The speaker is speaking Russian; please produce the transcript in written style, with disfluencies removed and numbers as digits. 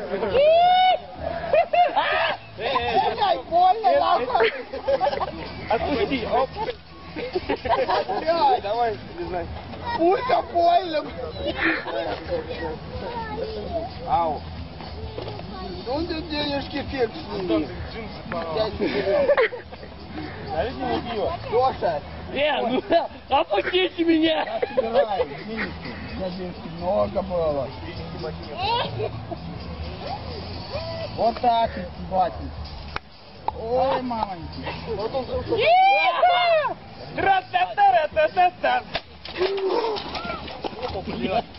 Ай, больно, нахуй! Отпусти, оп. Давай, не знаю. Пулька больно! Ау. Ну ты денежки фиг сними. Налейте мне пиво. Леша, Ну опустите меня! собирай, денежки. Я денежки много было. Вот так, батенька. Ой, мамоньки. Тра-та-та-та-та-та!